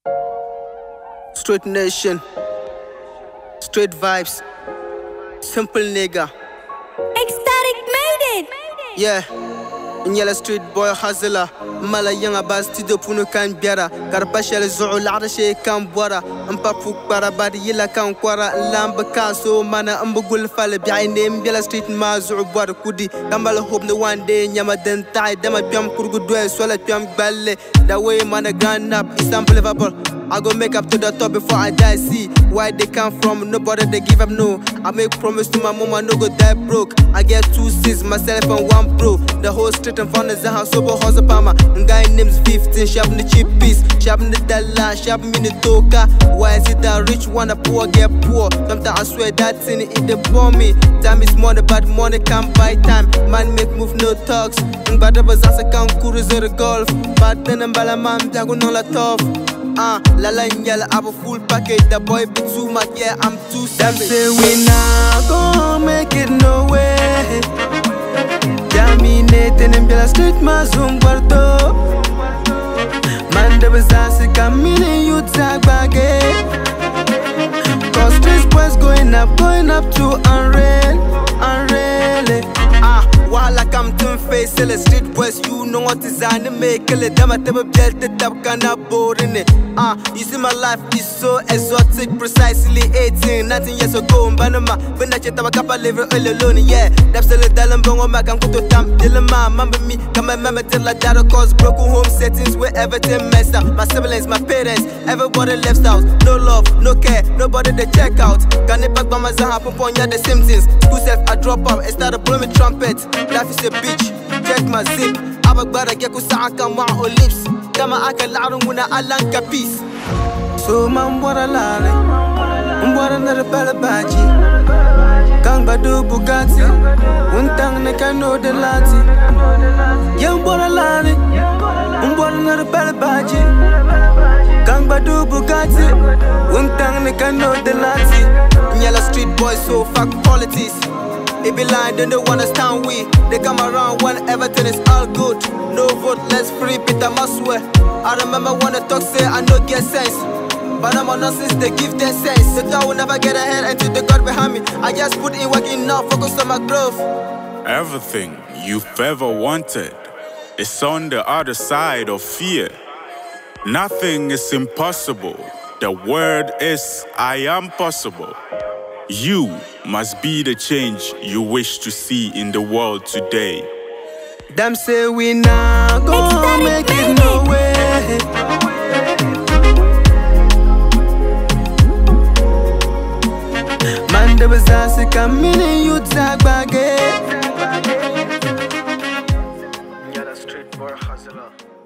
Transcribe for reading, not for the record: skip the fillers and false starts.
Straight nation, straight vibes, simple nigga. Ecstatic made it. Yeah, in yellow street boy hustler. Mala yanga bas tido puno kan biara. Karbashel zuul arashe kan bora. Mpapuk para badi yila kan kwara. Lamba kaso mana mbugul fale biaine yellow street ma zuul bora kudi. Kambal hope no one day nyama den tai dama piam kurgu dwe swala piam balle. That way mana gun up, it's unbelievable. I go make up to the top before I die. See where they come from, nobody they give up, no. I make promise to my mama, no go die broke. I get 2 sis, myself and 1 bro. The whole street and found is a house over horse palma. Guy names 15, sharp the cheap piece, sharp the dollar, sharp me the toka. Why is it that rich one, the poor get poor? Sometimes I swear that thing it they pour me. Time is money, but money can't buy time. Man make move, no talks. But the bazaar can't cruise the golf. But then I'm balaman, I go no la tough. La nyala have a full package. The boy be too much, yeah, I'm too savage. Them say we not gon' make it no way. Dominating in the street, my zoom bardo. Man, the bazaar say come in, you tag bagay. Cause street boys going up to unreal, unreal. While I come to face the street boys, you know what is on the make it. Them at the belt, the top kind of boring it. You see my life is so exotic, precisely 18, 19 years ago. Banama, when I chat about couple living all alone, yeah. That's the dalam bongo mag and go to tam dilema. Remember me, come and remember till like that cause broken home settings where everything messed up. My siblings, my parents, everybody left out. No love, no care, nobody they check out. Can they pack by my zaha upon ya the same things. School self, I drop out and start blowing trumpet. Life is a bitch, check my zip. Abagbara geku saaka ma o lips. Kama aka laru muna alanka peace. So man bora lare, mbora na rebel baji. Kang badu Bugatti, untang ne kano de lati. Yang bora lare, mbora na rebel baji. Kang badu Bugatti, untang ne kano de lati. Yellow street boys so fuck politics. They be lying, then they wanna stand we. They come around when everything is all good. No vote, let's free Peter Maswe. I remember when the talk say I no get sense. But I'm on nonsense, they give their sense. The thought will never get ahead until the God behind me. I just put in work enough, focus on my growth. Everything you've ever wanted is on the other side of fear. Nothing is impossible. The word is I am possible. You must be the change you wish to see in the world today. Them say we not gon' make it no way. Man, the bazaar say come in, you tag bagay. Yeah, the street boy hustler.